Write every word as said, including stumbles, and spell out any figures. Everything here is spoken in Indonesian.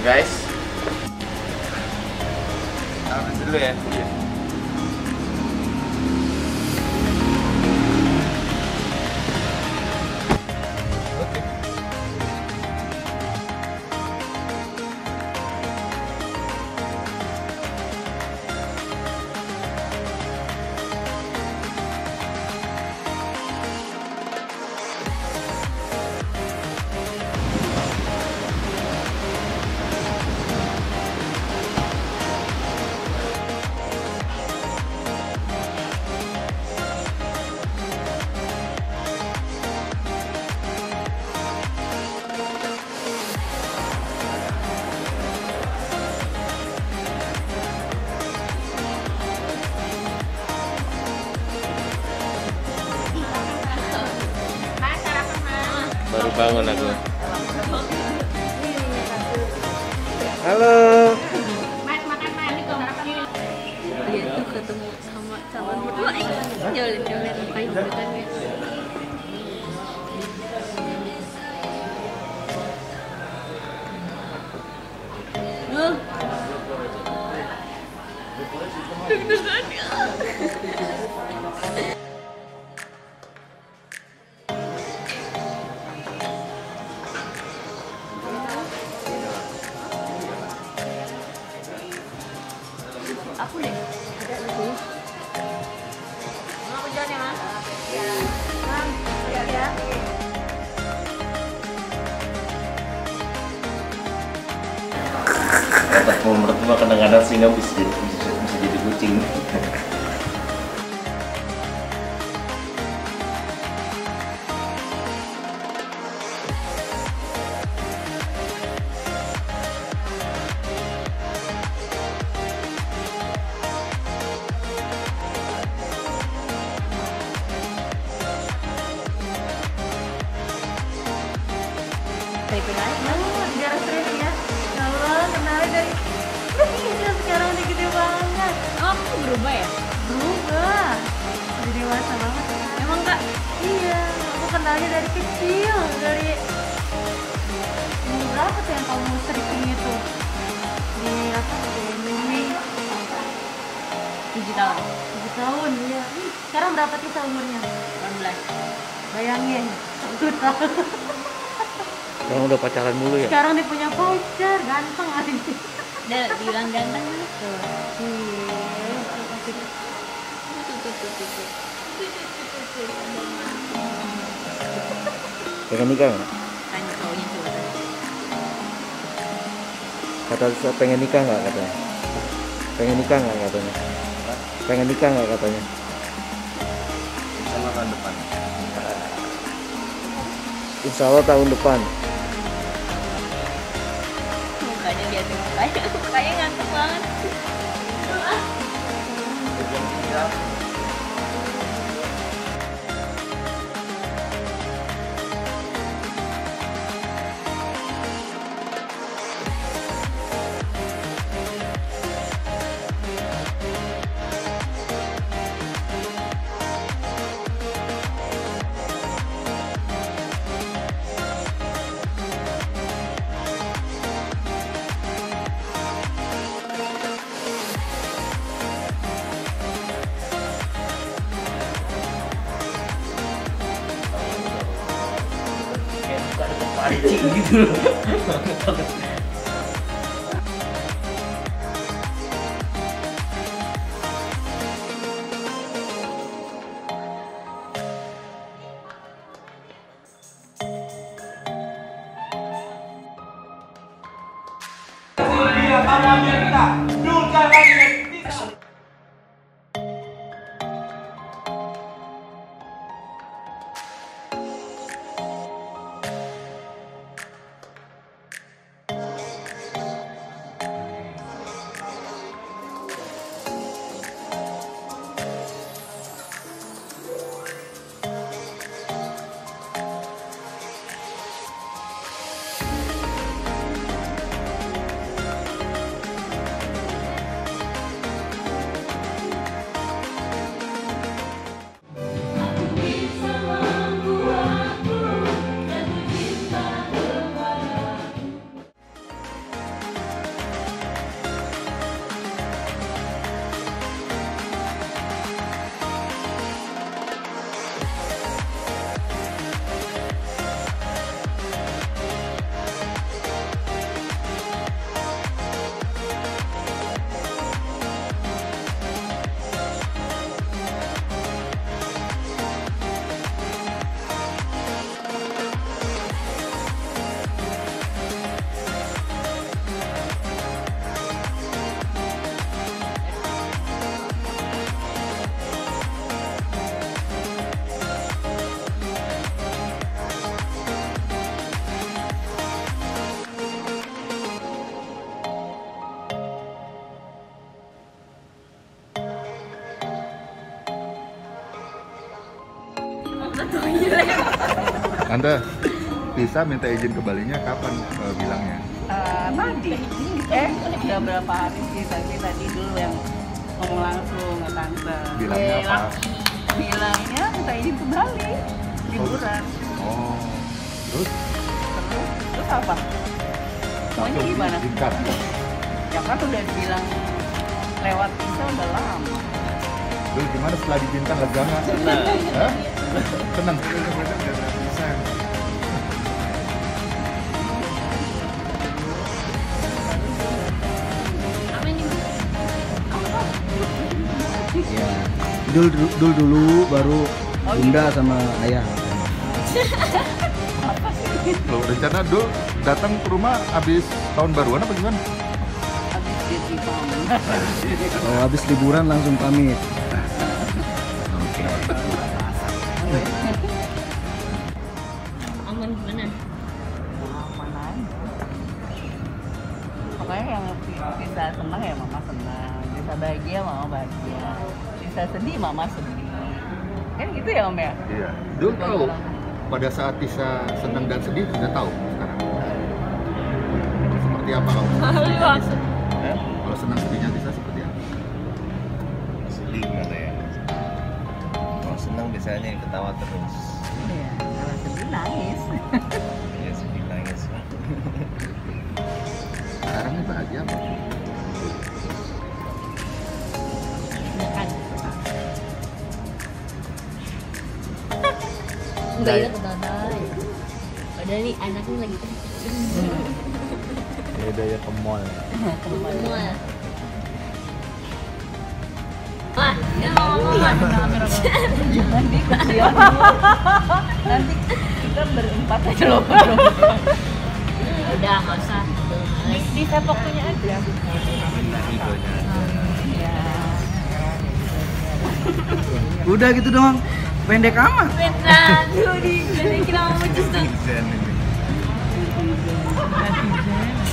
guys. Taruh dulu ya. Iya. Baru bangun aku. Halo. Mas makan mas ini kok sarapan. Dia tuh ketemu sama calon berdua. Jalan-jalan ngapain kan ya? Nuh. Deg-degan ya. Aku deh, ada lagi. Mau aku jalan ya mas? Ya. Bang, ya ya. Otak mau mertua kadang-kadang singa bisa jadi bisa, bisa jadi kucing. Oh, di garis stres ya. Ya Allah, kenalnya dari kecil sekarang udah gede banget. Oh, aku berubah ya? Berubah. Udah dewasa banget. Emang kak? Iya, aku kenalnya dari kecil, dari umur berapa tuh yang kamu stripping itu? Di apa? Di Mei. Tujuh tahun. Tujuh tahun, iya. Ih, sekarang berapa Tisa umurnya? delapan belas. Bayangin, satu tahun. Orang udah pacaran mulu ya? Sekarang dia punya pacar, ganteng aja. Udah bilang ganteng dulu. Tuh. Iya. Pengen nikah nggak? Tanya cowoknya coba tanya. Kata Lisa, pengen nikah nggak katanya? Pengen nikah nggak katanya? Pengen nikah nggak katanya? Insya Allah tahun depan. Insya Allah tahun depan. Mukanya lihat mukanya, mukanya ngantuk banget. Pancing gitu loh. Anda bisa minta izin ke Balinya kapan uh, bilangnya? Eh, tadi, eh udah berapa hari sih tadi tadi dulu yang ngomong langsung ke tante. Bilangnya Eh, apa? Bilangnya minta izin ke Bali, liburan. Oh, terus? Terus, terus apa? Maunya Langsung gimana? diizinkan? Ya kan udah bilang lewat visa udah lama. Terus gimana setelah diizinkan lega nggak? Senang. Hah? Senang? Apa ini? Ya. Dul, dul dulu baru bunda sama ayah. Loh, rencana Dul datang ke rumah abis tahun baruan apa gimana? Habis dia timbang. Oh, habis liburan langsung pamit. Aman gimana? Aman aja. Pokoknya yang bisa senang ya mama senang, bisa bahagia mama bahagia, bisa sedih mama sedih. Kan gitu ya om ya? Iya. Dul tahu pada saat Tisa senang dan sedih sudah tahu sekarang. Seperti apa kalau Hah? kalau senang sedihnya Tisa seperti apa? Sedih gimana ya? Kalau senang biasanya yang ketawa terus. Iya, kalau sedih nangis. Ya sedih nangis. Sekarang ini bahagia apa? Dekat. Enggak ya kedatai. Padahal nih anaknya lagi kecil. Beda ya ke mall. Semua. Wah, dia ngomong-ngomong. Nanti kecil. Nanti kita berempat aja loh. Udah nggak usah. Di, di sepak punya aja. Egonya. Iya. Udah gitu doang. Pendek amat. Beneran, tuh di jadi kira mau cus tuh. Zen ini. Netizen.